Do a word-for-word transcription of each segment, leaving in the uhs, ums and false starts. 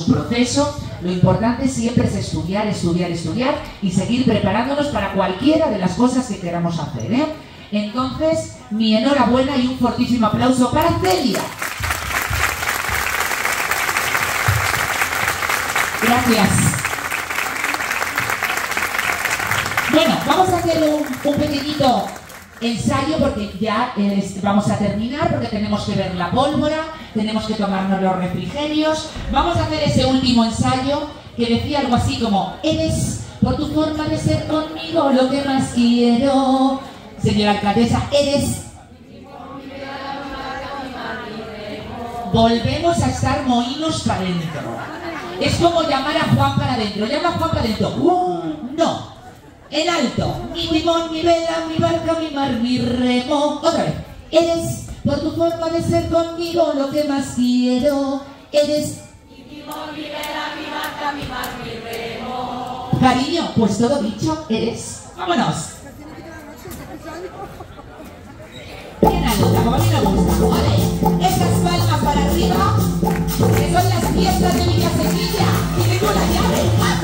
proceso. Lo importante siempre es estudiar, estudiar, estudiar y seguir preparándonos para cualquiera de las cosas que queramos hacer, ¿eh? Entonces, mi enhorabuena y un fortísimo aplauso para Celia. Gracias. Bueno, vamos a hacer un, un pequeñito ensayo porque ya es, vamos a terminar porque tenemos que ver la pólvora, tenemos que tomarnos los refrigerios. Vamos a hacer ese último ensayo que decía algo así como: eres por tu forma de ser conmigo lo que más quiero. Señora alcaldesa, eres... Volvemos a estar mohinos para adentro. Es como llamar a Juan para adentro. Llama a Juan para adentro. Uh, no. En alto. Mi timón, mi vela, mi barca, mi mar, mi remo. Otra vez. Eres, por tu forma de ser conmigo, lo que más quiero. Eres... Mi timón, mi vela, mi barca, mi mar, mi remo. Cariño, pues todo dicho, eres. Vámonos. Bien alta, como a mí me gusta. Vale. Estas palmas para arriba, que son las fiestas de Villa Sevilla. Y tengo la llave. ¡Ah!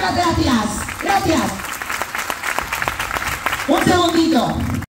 Muchísimas gracias. Gracias. Un segundito.